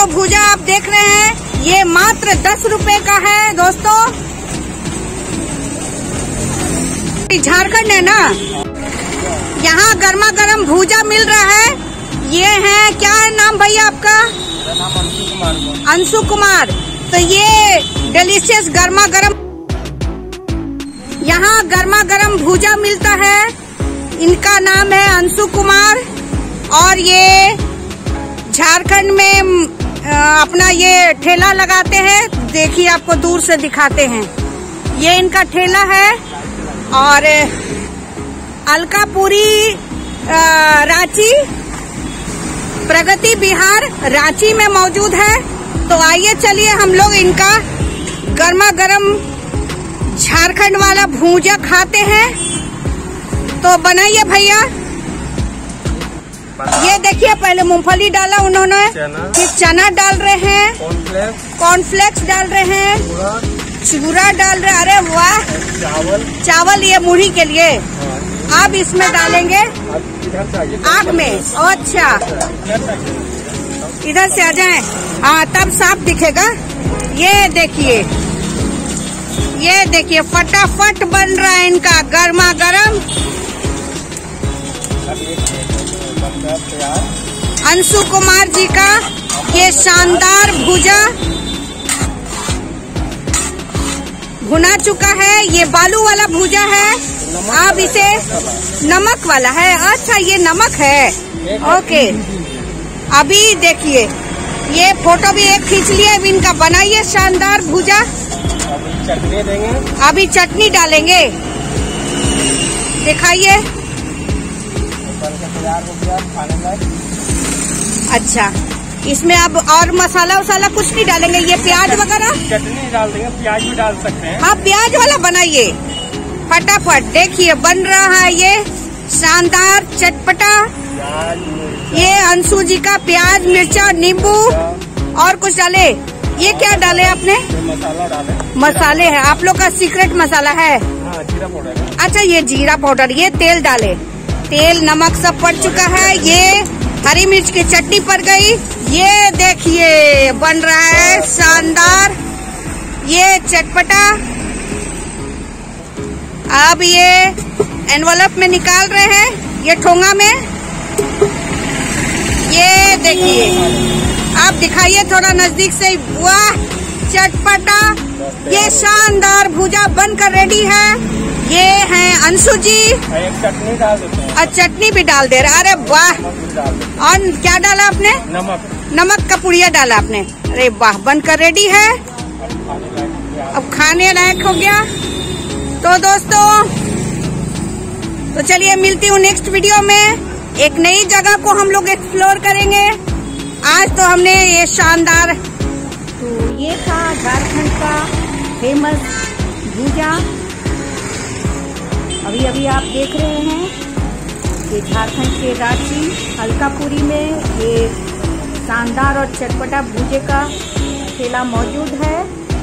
जो भुजा आप देख रहे हैं ये मात्र 10 रुपए का है दोस्तों। झारखंड है ना, यहाँ गर्मा गर्म भुजा मिल रहा है। ये है, क्या है नाम भैया आपका? अंशु कुमार। तो ये डिलीशियस गर्मा गर्म, यहाँ गर्मा गर्म भुजा मिलता है। इनका नाम है अंशु कुमार और ये झारखंड में अपना ये ठेला लगाते हैं। देखिए आपको दूर से दिखाते हैं, ये इनका ठेला है और अलकापुरी रांची, प्रगति बिहार रांची में मौजूद है। तो आइए चलिए हम लोग इनका गर्मा गर्म झारखंड वाला भुजा खाते हैं। तो बनाइए भैया। ये देखिए पहले मूंगफली डाला उन्होंने, फिर चना डाल रहे हैं, कॉर्नफ्लेक्स डाल रहे हैं, चूरा डाल रहे हैं। अरे वाह, चावल ये मुढ़ी के लिए। अब इसमें डालेंगे आग में। अच्छा, इधर से आ जाएं, हाँ तब साफ दिखेगा। ये देखिए फटाफट बन रहा है इनका गर्मा गर्म अंशु कुमार जी का ये शानदार भुजा भुना चुका है। ये बालू वाला भुजा है। आप इसे नमक वाला है। अच्छा, ये नमक है, ओके। अभी देखिए ये फोटो भी एक खींच लिया इनका। बनाइए शानदार भुजा। चटनी देंगे, अभी चटनी डालेंगे, दिखाइए। अच्छा, इसमें अब और मसाला वसाला कुछ नहीं डालेंगे? ये प्याज वगैरह चटनी डाल देंगे, प्याज भी डाल सकते हैं। हाँ, प्याज वाला बनाइए फटाफट। देखिए बन रहा है ये शानदार चटपटा। ये अंशु जी का प्याज, मिर्चा, नींबू और कुछ डाले। ये क्या डाले आपने? मसाला डाले, मसाले हैं आप लोग का सीक्रेट मसाला है। हाँ, जीरा पाउडर। अच्छा, ये जीरा पाउडर। ये तेल डाले, तेल नमक सब पड़ चुका है। ये हरी मिर्च की चटनी पड़ गई। ये देखिए बन रहा है शानदार ये चटपटा। अब ये एनवलप में निकाल रहे हैं, ये ठोंगा में। ये देखिए, आप दिखाइए थोड़ा नजदीक से। वाह, चटपटा ये शानदार भुजा बनकर रेडी है। ये हैं अंशु जी। एक चटनी डाल देते हैं। और चटनी भी डाल दे रहा। अरे वाह, और क्या डाला आपने? नमक का पुड़िया डाला आपने। अरे वाह, बनकर रेडी है, अब खाने लायक हो गया। तो दोस्तों, तो चलिए मिलती हूँ नेक्स्ट वीडियो में। एक नई जगह को हम लोग एक्सप्लोर करेंगे। आज तो हमने ये शानदार, तो ये था झारखंड का फेमस भुजा। अभी आप देख रहे हैं ये झारखंड के रांची अलकापुरी में ये शानदार और चटपटा भुजे का ठेला मौजूद है।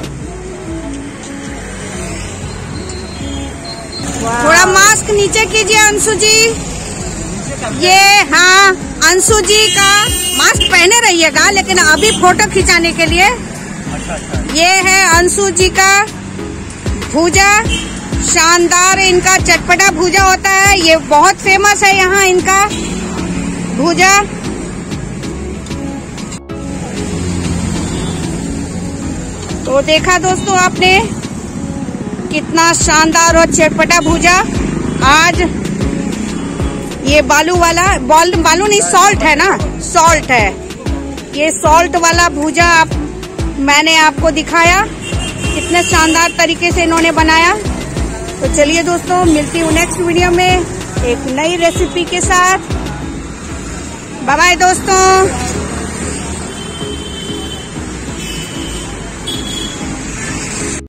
थोड़ा मास्क नीचे कीजिए अंशु जी। ये हाँ, अंशु जी का मास्क पहने रहिएगा, लेकिन अभी फोटो खिंचाने के लिए। ये है अंशु जी का भुजा, शानदार इनका चटपटा भुजा होता है। ये बहुत फेमस है यहाँ इनका भुजा। तो देखा दोस्तों आपने कितना शानदार और चटपटा भुजा। आज ये बालू वाला, बालू नहीं, सॉल्ट है ना, सॉल्ट है। ये सॉल्ट वाला भुजा मैंने आपको दिखाया, कितने शानदार तरीके से इन्होंने बनाया। तो चलिए दोस्तों, मिलती हूँ नेक्स्ट वीडियो में एक नई रेसिपी के साथ। बाय बाय दोस्तों।